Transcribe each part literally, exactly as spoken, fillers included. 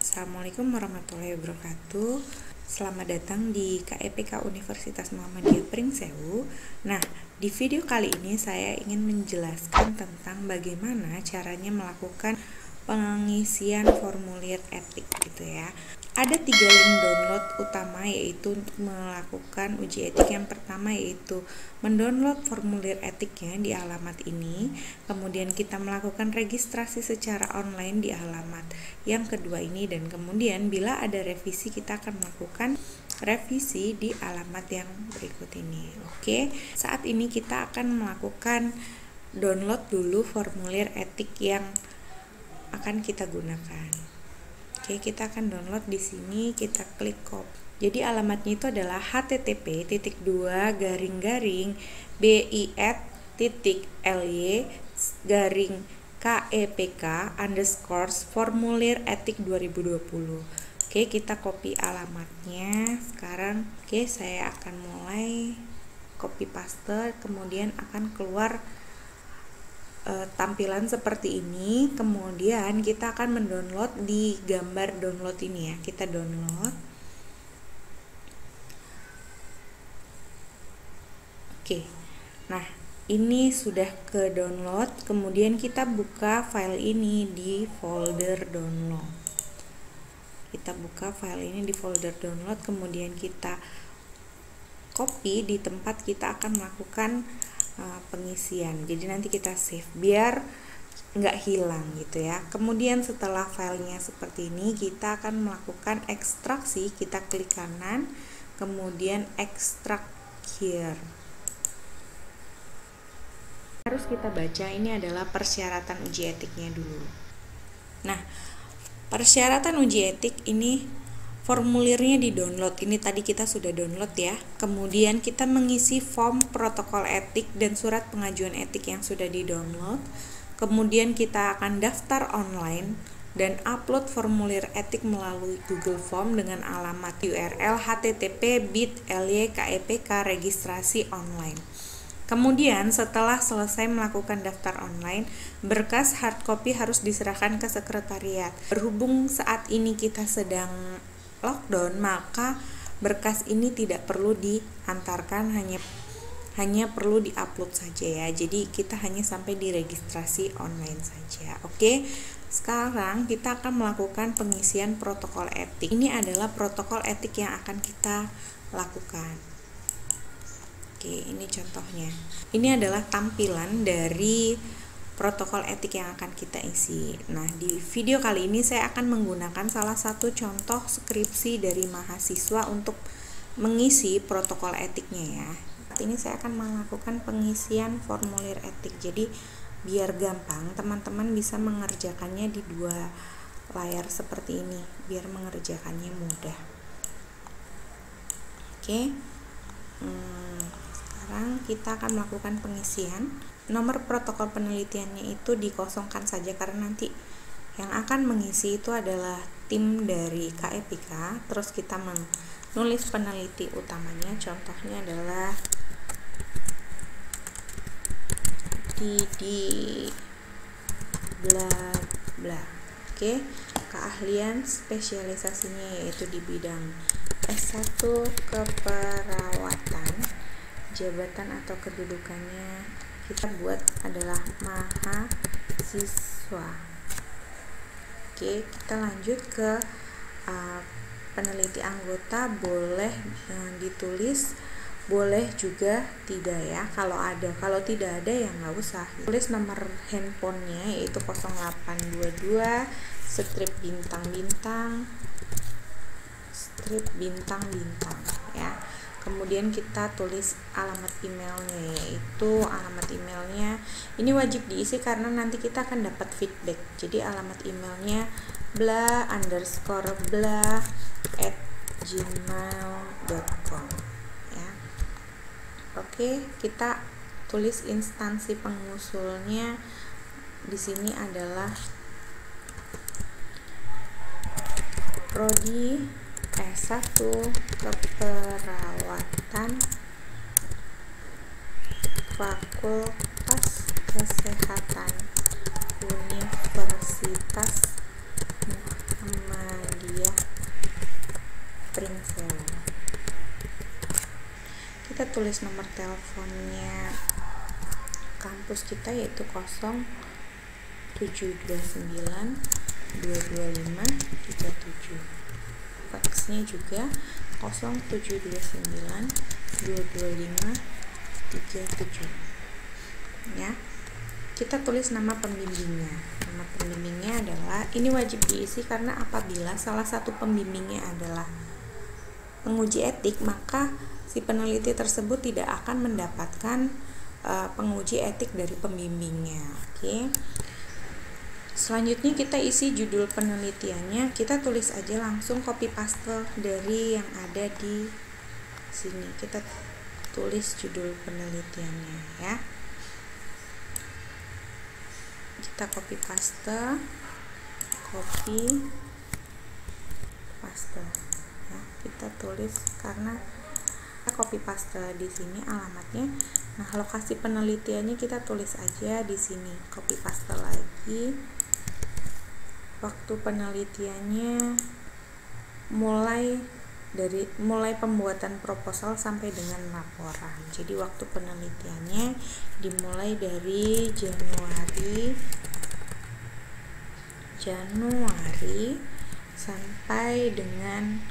Assalamualaikum warahmatullahi wabarakatuh. Selamat datang di K E P K Universitas Muhammadiyah Pringsewu. Nah, di video kali ini saya ingin menjelaskan tentang bagaimana caranya melakukan pengisian formulir etik gitu ya. Ada tiga link download utama, yaitu untuk melakukan uji etik. Yang pertama yaitu mendownload formulir etiknya di alamat ini, kemudian kita melakukan registrasi secara online di alamat yang kedua ini, dan kemudian bila ada revisi kita akan melakukan revisi di alamat yang berikut ini. Oke, saat ini kita akan melakukan download dulu formulir etik yang akan kita gunakan. Oke, kita akan download di sini, kita klik copy. Jadi alamatnya itu adalah h t t p titik dua garing garing b i t titik l y garing k e p k underscore formulir etik dua ribu dua puluh. Oke, kita copy alamatnya sekarang. Oke, saya akan mulai copy paste, kemudian akan keluar E, tampilan seperti ini. Kemudian kita akan mendownload di gambar download ini ya. Kita download. Oke. Nah, ini sudah ke download. Kemudian kita buka file ini di folder download. Kita buka file ini di folder download, kemudian kita copy di tempat kita akan melakukan pengisian. Jadi nanti kita save biar nggak hilang gitu ya. Kemudian setelah filenya seperti ini, kita akan melakukan ekstraksi. Kita klik kanan, kemudian extract here. Harus kita baca, ini adalah persyaratan uji etiknya dulu. Nah, persyaratan uji etik ini formulirnya di download. Ini tadi kita sudah download ya. Kemudian kita mengisi form protokol etik dan surat pengajuan etik yang sudah di download. Kemudian kita akan daftar online dan upload formulir etik melalui Google Form dengan alamat U R L h t t p bit.ly k e p k registrasi online. Kemudian setelah selesai melakukan daftar online, berkas hard copy harus diserahkan ke sekretariat. Berhubung saat ini kita sedang lockdown, maka berkas ini tidak perlu diantarkan, hanya hanya perlu diupload saja ya. Jadi kita hanya sampai di registrasi online saja. Oke, sekarang kita akan melakukan pengisian protokol etik. Ini adalah protokol etik yang akan kita lakukan. Oke, ini contohnya. Ini adalah tampilan dari protokol etik yang akan kita isi. Nah, di video kali ini saya akan menggunakan salah satu contoh skripsi dari mahasiswa untuk mengisi protokol etiknya ya. Saat ini saya akan melakukan pengisian formulir etik. Jadi biar gampang, teman-teman bisa mengerjakannya di dua layar seperti ini, biar mengerjakannya mudah. Oke. Hmm, sekarang kita akan melakukan pengisian. Nomor protokol penelitiannya itu dikosongkan saja karena nanti yang akan mengisi itu adalah tim dari K E P K. Terus kita menulis peneliti utamanya, contohnya adalah Didi bla bla. Oke, keahlian spesialisasinya yaitu di bidang S satu keperawatan, jabatan atau kedudukannya kita buat adalah mahasiswa. Oke, kita lanjut ke uh, peneliti anggota. Boleh uh, ditulis, boleh juga tidak ya kalau ada. Kalau tidak ada ya nggak usah. Tulis nomor handphonenya yaitu nol delapan dua dua strip bintang-bintang strip bintang-bintang ya. Kemudian kita tulis alamat emailnya, yaitu alamat emailnya ini wajib diisi karena nanti kita akan dapat feedback. Jadi alamat emailnya bla underscore bla at gmail dot com ya. Oke, kita tulis instansi pengusulnya. Di sini adalah prodi S satu keperawatan Fakultas Kesehatan Universitas Muhammadiyah tulis nomor teleponnya kampus kita yaitu nol tujuh dua sembilan dua dua lima tiga tujuh. Faxnya juga nol tujuh dua sembilan dua dua lima tiga tujuh. Ya. Kita tulis nama pembimbingnya. Nama pembimbingnya adalah, ini wajib diisi karena apabila salah satu pembimbingnya adalah penguji etik, maka si peneliti tersebut tidak akan mendapatkan uh, penguji etik dari pembimbingnya. Oke. Selanjutnya kita isi judul penelitiannya. Kita tulis aja langsung copy paste dari yang ada di sini. Kita tulis judul penelitiannya ya. Kita copy paste, copy paste. Ya, kita tulis karena kita copy paste di sini alamatnya. Nah, lokasi penelitiannya kita tulis aja di sini. Copy paste lagi. Waktu penelitiannya mulai dari mulai pembuatan proposal sampai dengan laporan. Jadi waktu penelitiannya dimulai dari Januari Januari sampai dengan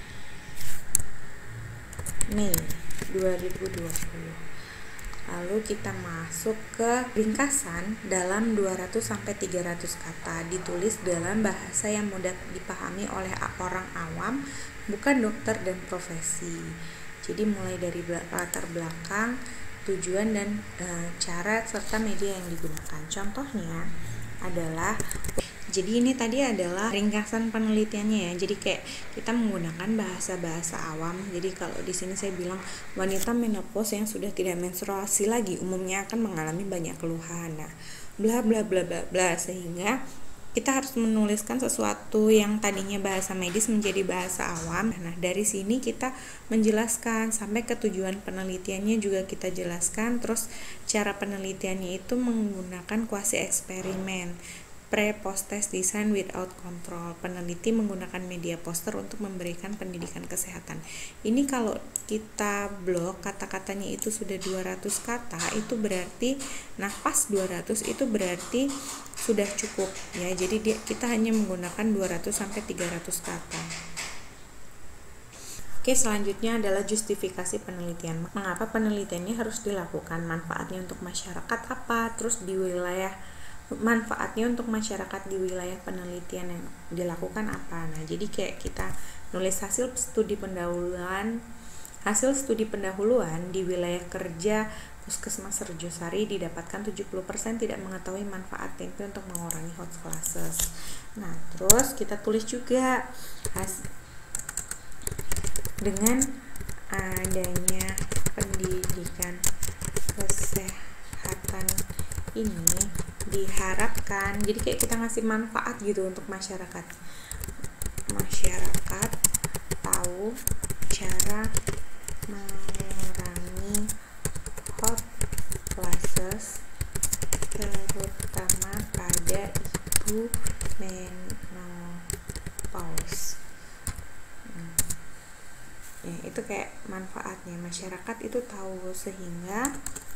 Mei dua ribu dua puluh. Lalu kita masuk ke ringkasan dalam dua ratus sampai tiga ratus kata, ditulis dalam bahasa yang mudah dipahami oleh orang awam, bukan dokter dan profesi. Jadi mulai dari latar belakang, tujuan dan e, cara serta media yang digunakan. Contohnya adalah, jadi ini tadi adalah ringkasan penelitiannya ya. Jadi kayak kita menggunakan bahasa-bahasa awam. Jadi kalau di sini saya bilang wanita menopause yang sudah tidak menstruasi lagi umumnya akan mengalami banyak keluhan. Nah, bla bla bla bla bla, sehingga kita harus menuliskan sesuatu yang tadinya bahasa medis menjadi bahasa awam. Nah, dari sini kita menjelaskan sampai ke tujuan penelitiannya juga kita jelaskan. Terus cara penelitiannya itu menggunakan kuasi eksperimen, pre-post test design without control. Peneliti menggunakan media poster untuk memberikan pendidikan kesehatan. Ini kalau kita blok kata-katanya itu sudah dua ratus kata, itu berarti nah pas dua ratus itu berarti sudah cukup ya. Jadi dia, kita hanya menggunakan dua ratus sampai tiga ratus kata. Oke, selanjutnya adalah justifikasi penelitian. Mengapa penelitiannya harus dilakukan? Manfaatnya untuk masyarakat apa? Terus di wilayah manfaatnya untuk masyarakat di wilayah penelitian yang dilakukan apa. Nah, jadi kayak kita nulis hasil studi pendahuluan hasil studi pendahuluan di wilayah kerja Puskesmas Rejosari didapatkan tujuh puluh persen tidak mengetahui manfaat tempe untuk mengurangi hot flashes. Nah, terus kita tulis juga has, dengan adanya pendidikan kesehatan ini diharapkan, jadi kayak kita ngasih manfaat gitu untuk masyarakat. Masyarakat tahu cara mengurangi hot flashes terutama pada ibu menopause. Hmm. Ya, itu kayak manfaatnya, masyarakat itu tahu sehingga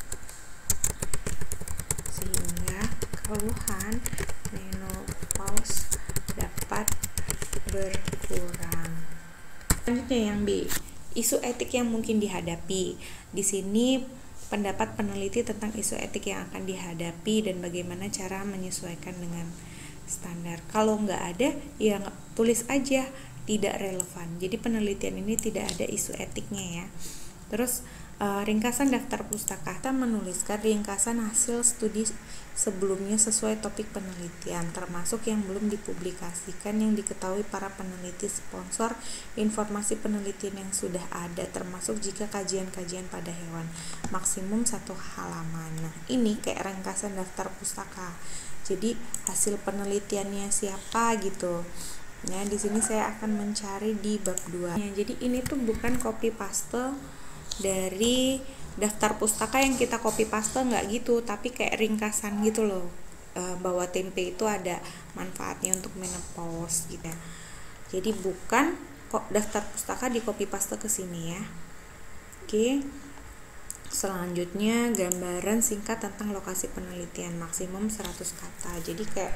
sehingga keluhan menopause dapat berkurang. Selanjutnya yang B, isu etik yang mungkin dihadapi. Di sini pendapat peneliti tentang isu etik yang akan dihadapi dan bagaimana cara menyesuaikan dengan standar. Kalau nggak ada, ya tulis aja tidak relevan. Jadi penelitian ini tidak ada isu etiknya ya. Terus uh, ringkasan daftar pustaka, kita menuliskan ringkasan hasil studi sebelumnya sesuai topik penelitian, termasuk yang belum dipublikasikan yang diketahui para peneliti, sponsor, informasi penelitian yang sudah ada, termasuk jika kajian-kajian pada hewan, maksimum satu halaman. Nah, ini kayak ringkasan daftar pustaka. Jadi hasil penelitiannya siapa gitu. Nah, di sini saya akan mencari di bab dua. Ya, jadi ini tuh bukan copy paste dari daftar pustaka yang kita copy paste, nggak gitu, tapi kayak ringkasan gitu loh, e, bahwa tempe itu ada manfaatnya untuk menopause gitu. Jadi bukan kok daftar pustaka di copy paste ke sini ya. Oke. Selanjutnya gambaran singkat tentang lokasi penelitian, maksimum seratus kata. Jadi kayak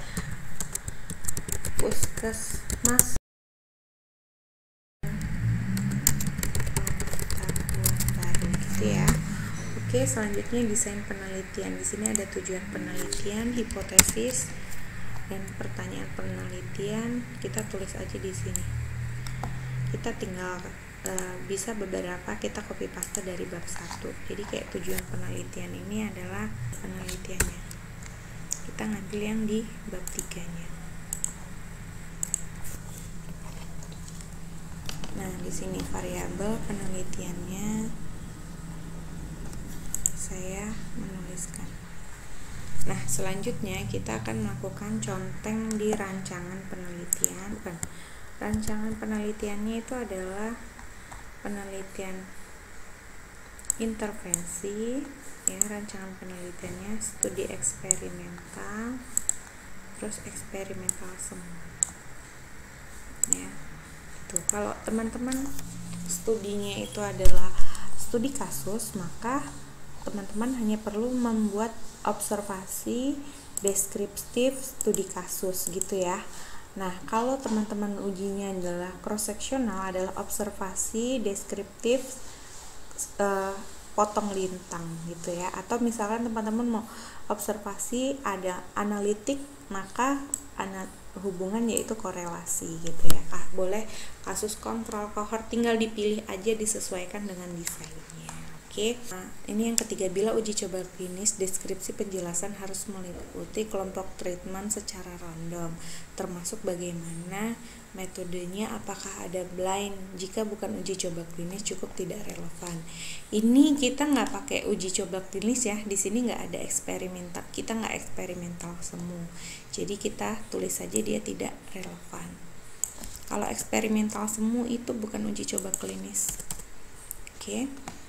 puskesmas baru gitu ya. Oke, selanjutnya desain penelitian. Di sini ada tujuan penelitian, hipotesis, dan pertanyaan penelitian. Kita tulis aja di sini. Kita tinggal e, bisa beberapa kita copy paste dari bab satu. Jadi kayak tujuan penelitian ini adalah penelitiannya. Kita ngambil yang di bab tiga nya. Nah, di sini variabel penelitiannya saya menuliskan. Nah, selanjutnya kita akan melakukan conteng di rancangan penelitian. Bukan. Rancangan penelitiannya itu adalah penelitian intervensi, ya, rancangan penelitiannya studi eksperimental, terus eksperimental semua. Ya. Tuh, kalau teman-teman studinya itu adalah studi kasus, maka teman-teman hanya perlu membuat observasi deskriptif studi kasus gitu ya. Nah, kalau teman-teman ujinya adalah cross sectional, adalah observasi deskriptif uh, potong lintang gitu ya. Atau misalkan teman-teman mau observasi ada analitik, maka ana hubungan yaitu korelasi gitu ya. Ah, boleh kasus kontrol kohort, tinggal dipilih aja, disesuaikan dengan desainnya. Oke. Nah, ini yang ketiga, bila uji coba klinis, deskripsi penjelasan harus meliputi kelompok treatment secara random, termasuk bagaimana metodenya, apakah ada blind. Jika bukan uji coba klinis cukup tidak relevan. Ini kita nggak pakai uji coba klinis ya, di sini nggak ada eksperimental, kita nggak eksperimental semu. Jadi kita tulis saja dia tidak relevan. Kalau eksperimental semu itu bukan uji coba klinis. Oke.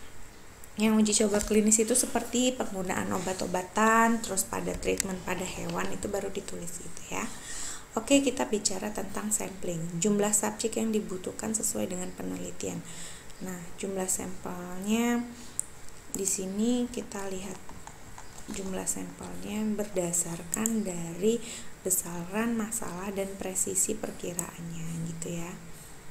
Yang uji coba klinis itu seperti penggunaan obat-obatan, terus pada treatment pada hewan, itu baru ditulis gitu ya. Oke, kita bicara tentang sampling. Jumlah subjek yang dibutuhkan sesuai dengan penelitian. Nah, jumlah sampelnya di sini kita lihat jumlah sampelnya berdasarkan dari besaran masalah dan presisi perkiraannya gitu ya.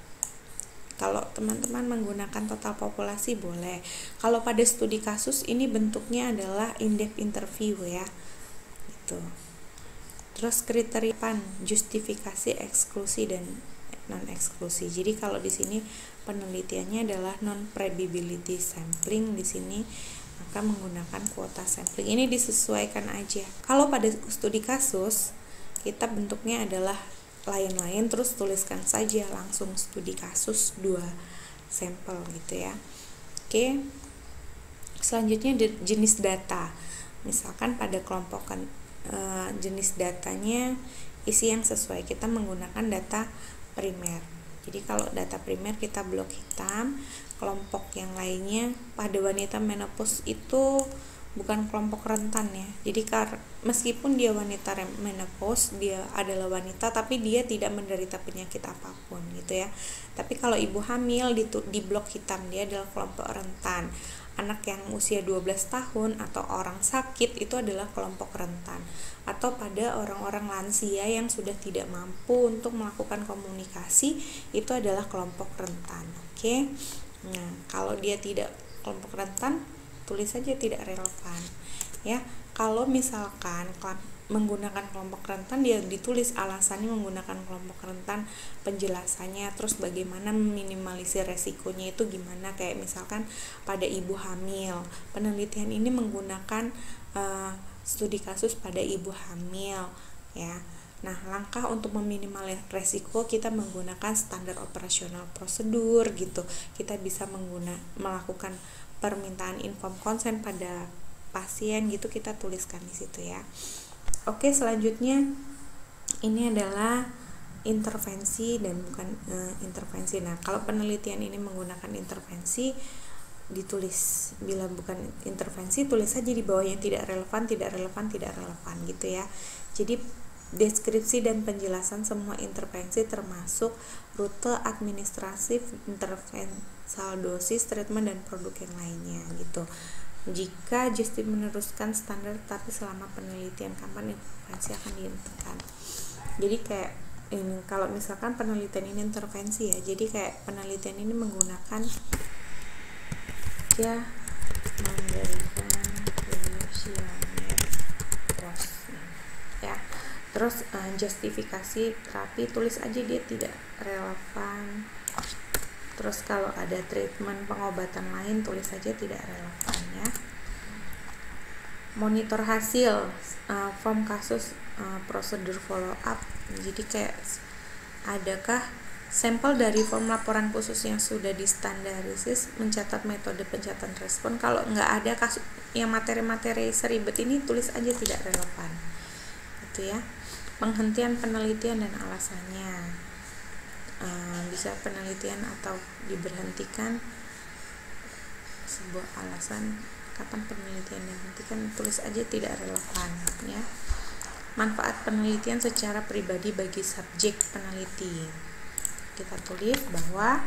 Kalau teman-teman menggunakan total populasi boleh. Kalau pada studi kasus ini bentuknya adalah in-depth interview ya. Gitu. Terus kriteria pan, justifikasi eksklusi dan non eksklusi. Jadi kalau di sini penelitiannya adalah non probability sampling, di sini maka menggunakan kuota sampling. Ini disesuaikan aja. Kalau pada studi kasus kita bentuknya adalah lain-lain, terus tuliskan saja langsung studi kasus dua sampel gitu ya. Oke. Selanjutnya jenis data. Misalkan pada kelompok kan e, jenis datanya isi yang sesuai, kita menggunakan data primer. Jadi kalau data primer kita blok hitam. Kelompok yang lainnya pada wanita menopause itu bukan kelompok rentan ya. Jadi kar meskipun dia wanita menopause, dia adalah wanita tapi dia tidak menderita penyakit apapun gitu ya. Tapi kalau ibu hamil di, di blok hitam, dia adalah kelompok rentan. Anak yang usia dua belas tahun atau orang sakit itu adalah kelompok rentan. Atau pada orang-orang lansia yang sudah tidak mampu untuk melakukan komunikasi, itu adalah kelompok rentan. Oke. Nah, kalau dia tidak kelompok rentan, tulis saja tidak relevan ya. Kalau misalkan menggunakan kelompok rentan, dia ditulis alasannya menggunakan kelompok rentan, penjelasannya, terus bagaimana meminimalisir resikonya itu gimana. Kayak misalkan pada ibu hamil, penelitian ini menggunakan uh, studi kasus pada ibu hamil ya. Nah, langkah untuk meminimalkan resiko kita menggunakan standar operasional prosedur gitu. Kita bisa mengguna melakukan permintaan inform consent pada pasien gitu, kita tuliskan di situ ya. Oke, selanjutnya ini adalah intervensi dan bukan e, intervensi. Nah, kalau penelitian ini menggunakan intervensi, ditulis. Bila bukan intervensi, tulis saja di bawahnya tidak relevan, tidak relevan, tidak relevan gitu ya. Jadi deskripsi dan penjelasan semua intervensi termasuk rute administratif, intervensal dosis, treatment dan produk yang lainnya gitu. jika Justin meneruskan standar tapi selama penelitian kapan intervensi akan dihentikan. Jadi kayak ini, kalau misalkan penelitian ini intervensi ya, jadi kayak penelitian ini menggunakan ya memberikan revolusioner terus ya, terus uh, justifikasi terapi tulis aja dia tidak relevan. Terus kalau ada treatment pengobatan lain tulis saja tidak relevan ya. Monitor hasil, uh, form kasus, uh, prosedur follow up. Jadi kayak adakah sampel dari form laporan khusus yang sudah distandarisasi, mencatat metode pencatatan respon. Kalau nggak ada kasus yang materi-materi seribet ini tulis aja tidak relevan. Itu ya. Penghentian penelitian dan alasannya. Uh, bisa penelitian atau diberhentikan, sebuah alasan kapan penelitian dihentikan tulis aja tidak relevan ya. Manfaat penelitian secara pribadi bagi subjek peneliti, kita tulis bahwa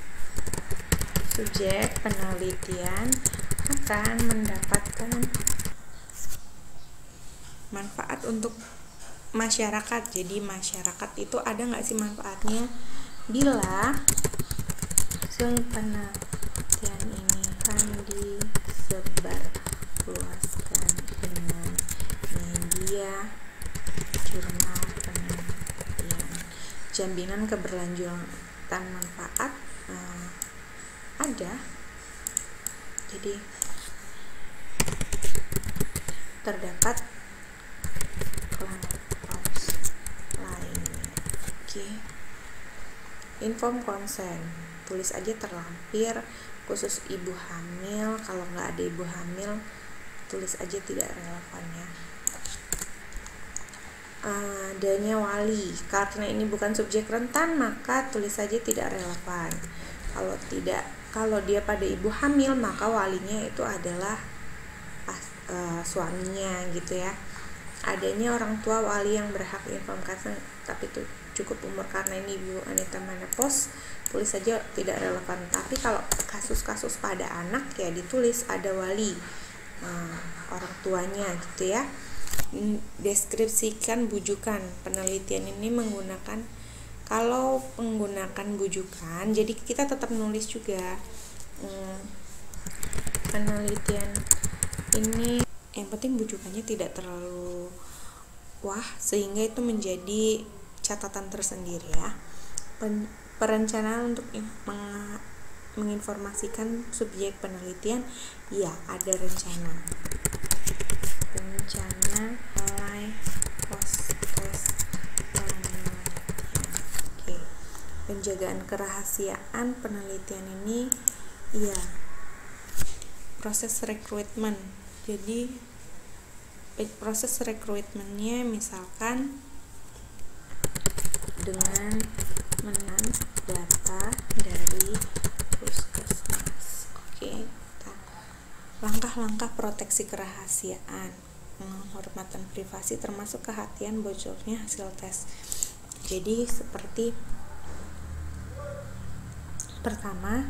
subjek penelitian akan mendapatkan manfaat untuk masyarakat. Jadi masyarakat itu ada nggak sih manfaatnya bila hasil penelitian ini kan disebarluaskan dengan media, jurnal penelitian. Jaminan keberlanjutan manfaat uh, ada. Jadi terdapat klaus lainnya. Oke. Inform consent, tulis aja terlampir, khusus ibu hamil. Kalau nggak ada ibu hamil tulis aja tidak relevan ya. Adanya wali, karena ini bukan subjek rentan maka tulis saja tidak relevan. Kalau tidak, kalau dia pada ibu hamil maka walinya itu adalah uh, suaminya gitu ya. Adanya orang tua wali yang berhak inform consent tapi itu cukup umur karena ini ibu wanita menopause, tulis saja tidak relevan. Tapi kalau kasus-kasus pada anak ya ditulis ada wali, uh, orang tuanya gitu ya. Deskripsikan bujukan, penelitian ini menggunakan, kalau menggunakan bujukan jadi kita tetap nulis juga hmm, penelitian ini, yang penting bujukannya tidak terlalu wah sehingga itu menjadi catatan tersendiri ya. Pen, perencanaan untuk meng, menginformasikan subjek penelitian, ya ada rencana rencana mulai proses penelitian. Oke. Penjagaan kerahasiaan penelitian ini, ya proses rekrutmen. Jadi proses rekrutmennya misalkan dengan menang data dari puskesmas. Oke, langkah-langkah proteksi kerahasiaan, penghormatan privasi termasuk kehatian bocornya hasil tes. Jadi seperti pertama,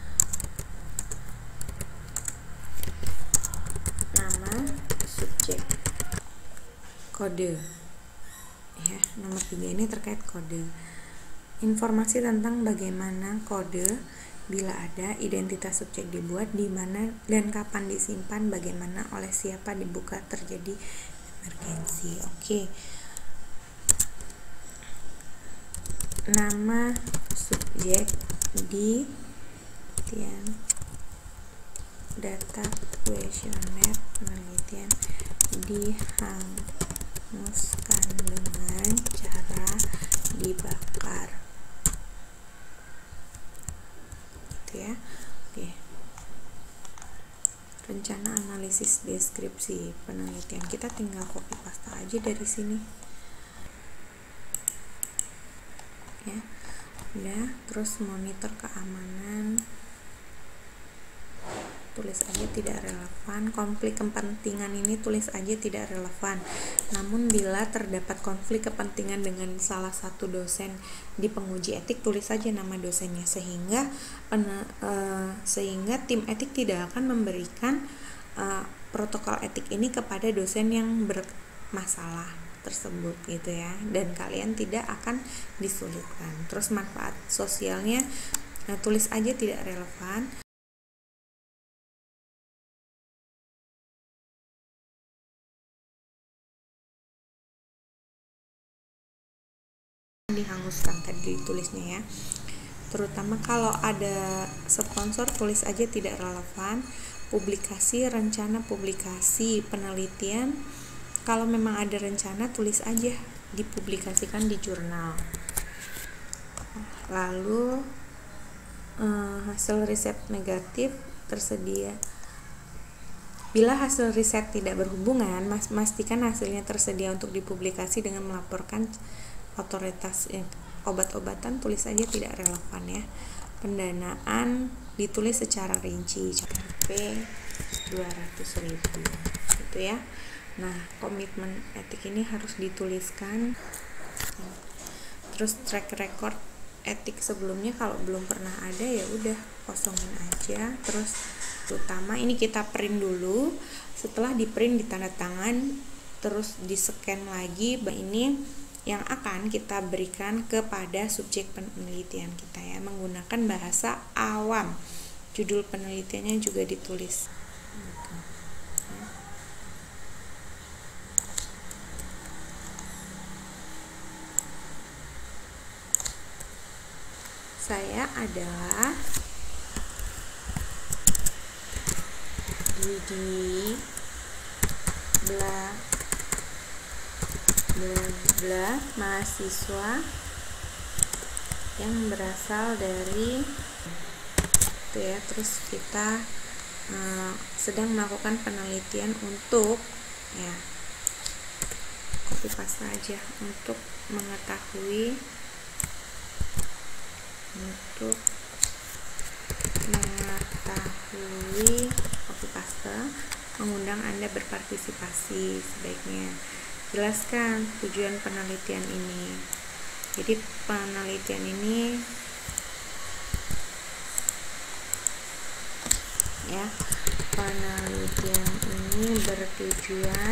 nama subjek, kode ya. Nomor tiga ini terkait kode, informasi tentang bagaimana kode, bila ada, identitas subjek dibuat, di mana dan kapan disimpan, bagaimana, oleh siapa dibuka, terjadi emergensi. Oke. Nama subjek di tian data kuesioner penelitian dihanguskan dengan cara dibakar. Ya, oke. Rencana analisis deskripsi penelitian, kita tinggal copy paste aja dari sini ya. Udah, terus monitor keamanan tulis aja tidak relevan. Konflik kepentingan ini tulis aja tidak relevan. Namun bila terdapat konflik kepentingan dengan salah satu dosen di penguji etik, tulis saja nama dosennya sehingga pena, uh, sehingga tim etik tidak akan memberikan uh, protokol etik ini kepada dosen yang bermasalah tersebut gitu ya, dan kalian tidak akan disulitkan. Terus manfaat sosialnya, nah, tulis aja tidak relevan. Dihanguskan tadi ditulisnya ya. Terutama kalau ada sponsor, tulis aja tidak relevan. Publikasi, rencana publikasi, penelitian, kalau memang ada rencana tulis aja dipublikasikan di jurnal. Lalu eh, hasil riset negatif tersedia. Bila hasil riset tidak berhubungan, mas pastikan hasilnya tersedia untuk dipublikasi dengan melaporkan otoritas eh, obat-obatan, tulis aja tidak relevan ya. Pendanaan ditulis secara rinci sampai dua ratus ribu gitu ya. Nah, komitmen etik ini harus dituliskan. Terus track record etik sebelumnya kalau belum pernah ada ya udah kosongin aja. Terus terutama ini kita print dulu, setelah di print ditanda tangan, terus di scan lagi. Ini yang akan kita berikan kepada subjek penelitian kita ya, menggunakan bahasa awam. Judul penelitiannya juga ditulis gitu. Saya adalah Didi bla bla bla, mahasiswa yang berasal dari itu ya. Terus kita uh, sedang melakukan penelitian untuk ya, copy paste aja, untuk mengetahui untuk mengetahui copy paste, mengundang Anda berpartisipasi. Sebaiknya jelaskan tujuan penelitian ini. Jadi penelitian ini ya, penelitian ini bertujuan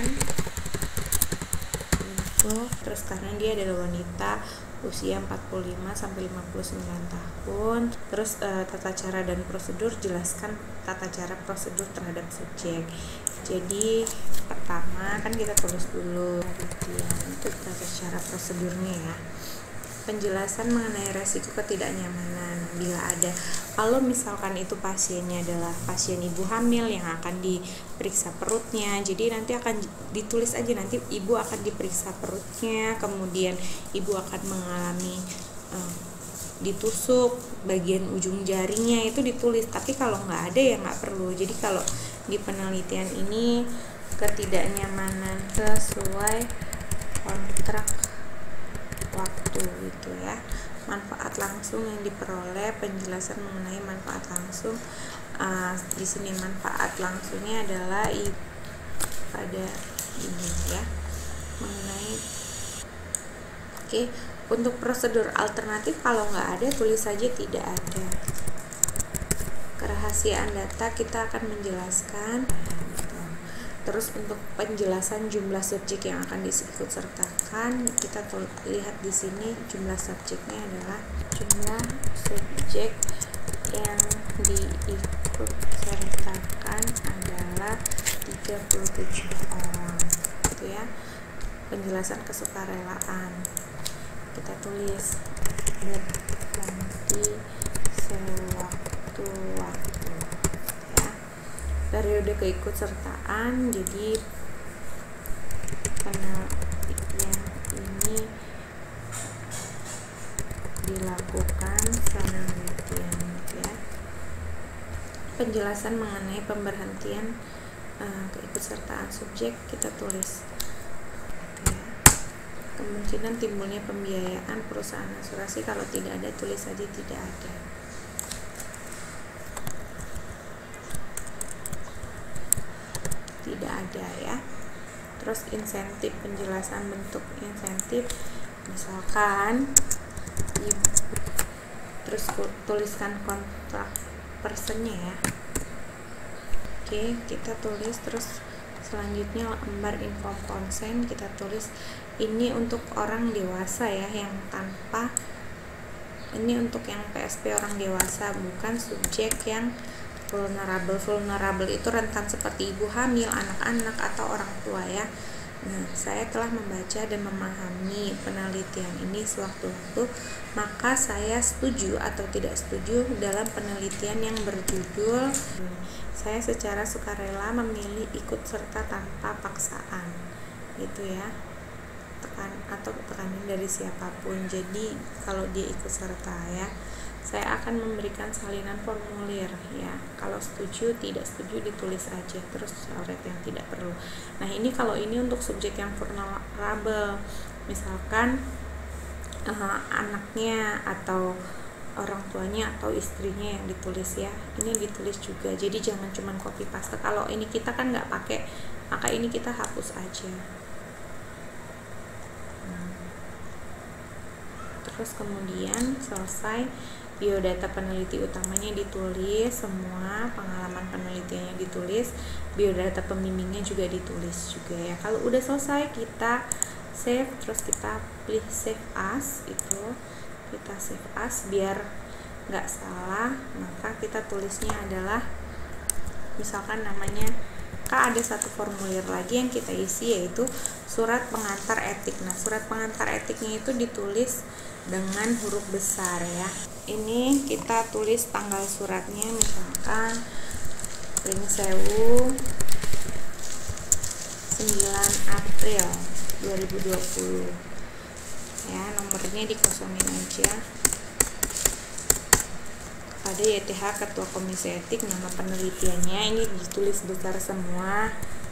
untuk, terus karena dia adalah wanita usia empat puluh lima sampai lima puluh sembilan tahun. Terus e, tata cara dan prosedur, jelaskan tata cara prosedur terhadap subjek. Jadi pertama kan kita tulis dulu penelitian itu tata cara prosedurnya ya. Penjelasan mengenai resiko ketidaknyamanan bila ada. Kalau misalkan itu pasiennya adalah pasien ibu hamil yang akan diperiksa perutnya, jadi nanti akan ditulis aja, nanti ibu akan diperiksa perutnya, kemudian ibu akan mengalami um, ditusuk bagian ujung jarinya, itu ditulis. Tapi kalau nggak ada ya nggak perlu. Jadi kalau di penelitian ini ketidaknyamanan sesuai kontrak waktu gitu ya. Manfaat langsung yang diperoleh, penjelasan mengenai manfaat langsung. Uh, di sini manfaat langsungnya adalah i, pada ini ya, mengenai oke okay. Untuk prosedur alternatif kalau nggak ada, tulis saja tidak ada. Kerahasiaan data kita akan menjelaskan. Terus untuk penjelasan jumlah subjek yang akan diikut sertakan, kita lihat di sini jumlah subjeknya adalah jumlah subjek yang diikut sertakan adalah tiga puluh tujuh orang gitu ya. Penjelasan kesukarelaan kita tulis berganti sewaktu-waktu. Periode keikutsertaan, jadi penelitian ini dilakukan penelitian ya. Penjelasan mengenai pemberhentian uh, keikutsertaan subjek kita tulis ya. Kemungkinan timbulnya pembiayaan perusahaan asuransi, kalau tidak ada tulis saja tidak ada. Tidak ada ya. Terus insentif, penjelasan bentuk insentif, misalkan ibu, terus tuliskan kontrak personnya ya. Oke, kita tulis. Terus selanjutnya lembar inform consent, kita tulis ini untuk orang dewasa ya, yang tanpa, ini untuk yang P S P orang dewasa, bukan subjek yang vulnerable. Vulnerable itu rentan seperti ibu hamil, anak-anak, atau orang tua ya. Nah, saya telah membaca dan memahami penelitian ini sewaktu-waktu, maka saya setuju atau tidak setuju dalam penelitian yang berjudul saya secara sukarela memilih ikut serta tanpa paksaan, gitu ya, tekan atau tekanan dari siapapun. Jadi kalau dia ikut serta ya, saya akan memberikan salinan formulir ya. Kalau setuju, tidak setuju ditulis aja, terus coret yang tidak perlu. Nah, ini kalau ini untuk subjek yang vulnerable, misalkan uh, anaknya atau orang tuanya atau istrinya yang ditulis ya, ini ditulis juga. Jadi jangan cuma copy paste. Kalau ini kita kan nggak pakai, maka ini kita hapus aja. Hmm. Terus kemudian selesai, biodata peneliti utamanya ditulis semua, pengalaman penelitiannya ditulis, biodata pembimbingnya juga ditulis juga ya. Kalau udah selesai kita save, terus kita pilih save as, itu kita save as biar nggak salah. Maka kita tulisnya adalah misalkan namanya, Kak, ada satu formulir lagi yang kita isi, yaitu surat pengantar etik. Nah, surat pengantar etiknya itu ditulis dengan huruf besar ya. Ini kita tulis tanggal suratnya, misalkan Ring Sewu sembilan April dua ribu dua puluh ya, nomornya dikosongin aja. Ada Y T H Ketua Komisi Etik, nama penelitiannya ini ditulis besar semua.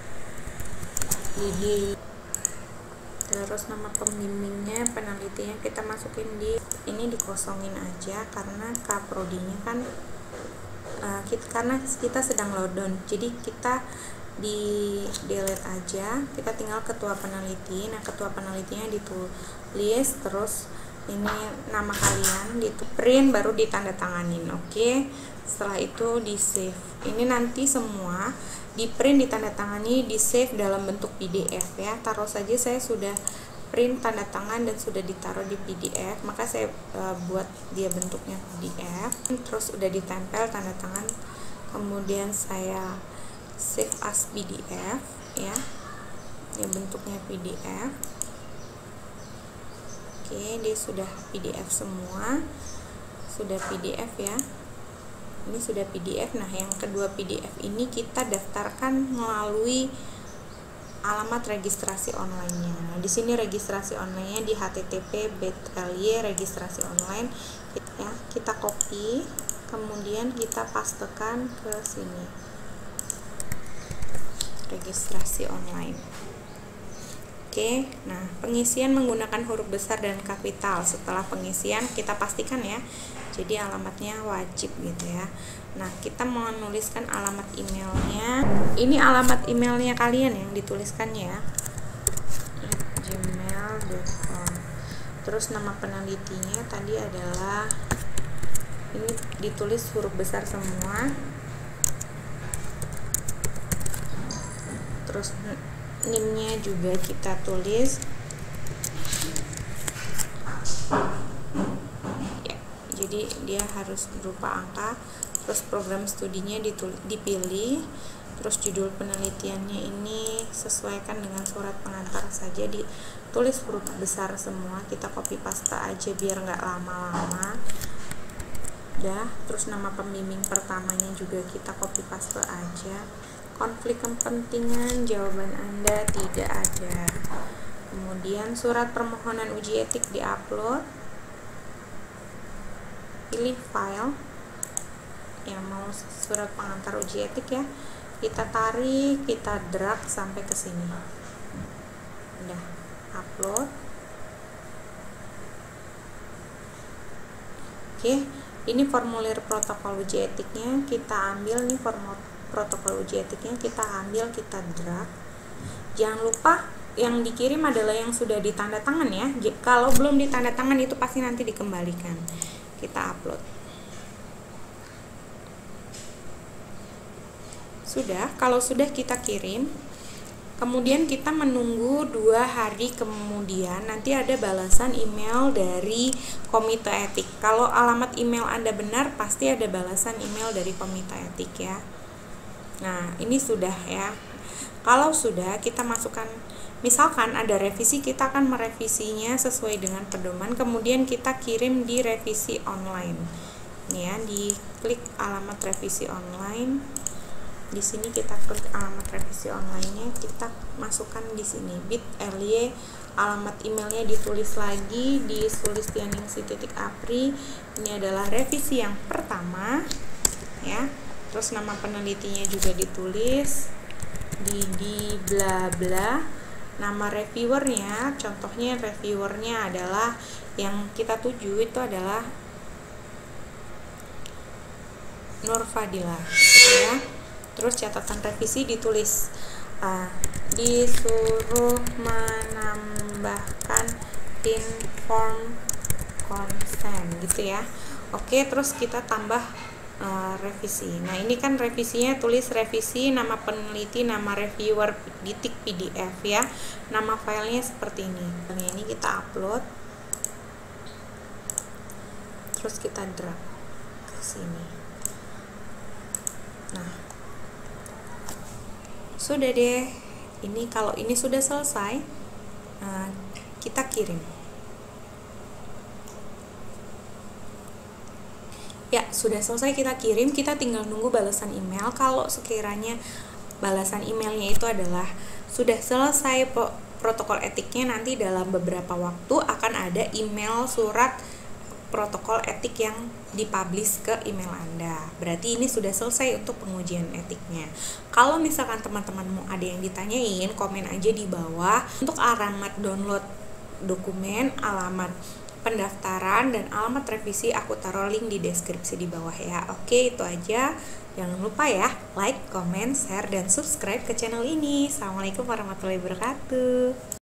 Jadi terus nama pembimbingnya, penelitinya kita masukin di ini, dikosongin aja karena kaprodinya kan uh, kita, karena kita sedang lockdown, jadi kita di delete aja, kita tinggal ketua peneliti. Nah, ketua penelitinya ditulis, terus ini nama kalian di print, baru ditandatanganin. Oke, setelah itu di save. Ini nanti semua di print, ditandatangani, di save dalam bentuk P D F ya. Taruh saja saya sudah print tanda tangan dan sudah ditaruh di P D F, maka saya e, buat dia bentuknya P D F, terus udah ditempel tanda tangan, kemudian saya save as P D F ya, ya bentuknya P D F. Oke, dia sudah P D F semua, sudah P D F ya. Ini sudah P D F. Nah, yang kedua P D F ini kita daftarkan melalui alamat registrasi online-nya. Nah, di sini registrasi online-nya di h t t p bit.ly registrasi online ya. Kita copy, kemudian kita pastekan ke sini. Registrasi online. Oke, nah pengisian menggunakan huruf besar dan kapital. Setelah pengisian kita pastikan ya, jadi alamatnya wajib gitu ya. Nah, kita mau menuliskan alamat emailnya. Ini alamat emailnya kalian yang dituliskan ya, gmail dot com. Terus nama penelitinya tadi adalah, ini ditulis huruf besar semua. Terus nimnya juga kita tulis ya, jadi dia harus berupa angka. Terus program studinya ditulis, dipilih. Terus judul penelitiannya ini sesuaikan dengan surat pengantar saja, ditulis huruf besar semua. Kita copy paste aja biar nggak lama-lama. Udah. Terus nama pembimbing pertamanya juga kita copy paste aja. Konflik kepentingan, jawaban Anda tidak ada. Kemudian surat permohonan uji etik diupload. Pilih file yang mau surat pengantar uji etik ya. Kita tarik, kita drag sampai ke sini. Udah, upload. Oke, ini formulir protokol uji etiknya. Kita ambil nih formulir protokol uji etiknya, kita ambil, kita drag. Jangan lupa yang dikirim adalah yang sudah ditanda tangan ya. Kalau belum ditanda tangan itu pasti nanti dikembalikan. Kita upload. Sudah, kalau sudah kita kirim, kemudian kita menunggu dua hari kemudian nanti ada balasan email dari komite etik. Kalau alamat email Anda benar, pasti ada balasan email dari komite etik ya. Nah, ini sudah ya. Kalau sudah, kita masukkan, misalkan ada revisi, kita akan merevisinya sesuai dengan pedoman, kemudian kita kirim di revisi online. Nih ya, diklik alamat revisi online. Di sini kita klik alamat revisi online-nya, kita masukkan di sini bit.ly, alamat emailnya ditulis lagi di sulistianingsih.apri. Ini adalah revisi yang pertama ya. Terus nama penelitinya juga ditulis Didi bla bla. Nama reviewernya, contohnya reviewernya adalah yang kita tuju itu adalah Nur Fadila ya. Terus catatan revisi ditulis uh, disuruh menambahkan inform consent gitu ya. Oke, terus kita tambah uh, revisi. Nah, ini kan revisinya tulis revisi, nama peneliti, nama reviewer, titik P D F ya. Nama filenya seperti ini. Nah, ini kita upload. Terus kita drag ke sini. Nah, sudah deh. Ini kalau ini sudah selesai, uh, kita kirim. Ya, sudah selesai kita kirim. Kita tinggal nunggu balasan email. Kalau sekiranya balasan emailnya itu adalah sudah selesai protokol etiknya, nanti dalam beberapa waktu akan ada email surat protokol etik yang dipublish ke email Anda. Berarti ini sudah selesai untuk pengujian etiknya. Kalau misalkan teman-teman mau ada yang ditanyain, komen aja di bawah. Untuk alamat download dokumen, alamat pendaftaran, dan alamat revisi aku taruh link di deskripsi di bawah ya. Oke, itu aja. Jangan lupa ya, like, comment, share, dan subscribe ke channel ini. Assalamualaikum warahmatullahi wabarakatuh.